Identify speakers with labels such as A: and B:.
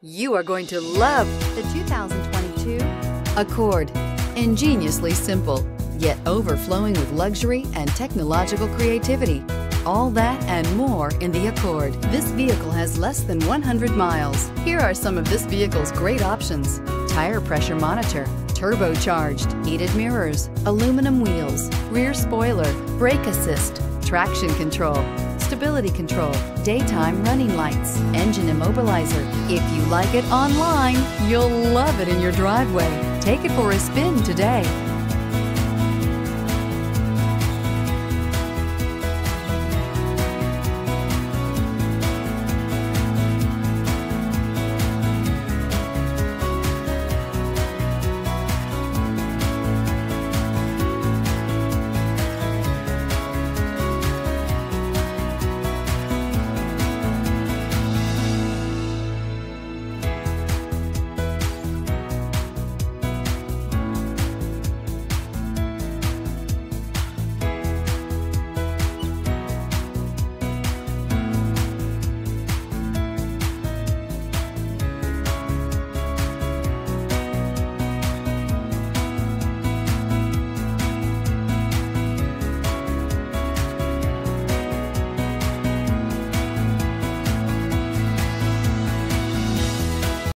A: You are going to love the 2022 Accord. Ingeniously simple, yet overflowing with luxury and technological creativity. All that and more in the Accord. This vehicle has less than 100 miles. Here are some of this vehicle's great options: tire pressure monitor, turbocharged, heated mirrors, aluminum wheels, rear spoiler, brake assist, traction control, stability control, daytime running lights, engine immobilizer. If you like it online, you'll love it in your driveway. Take it for a spin today.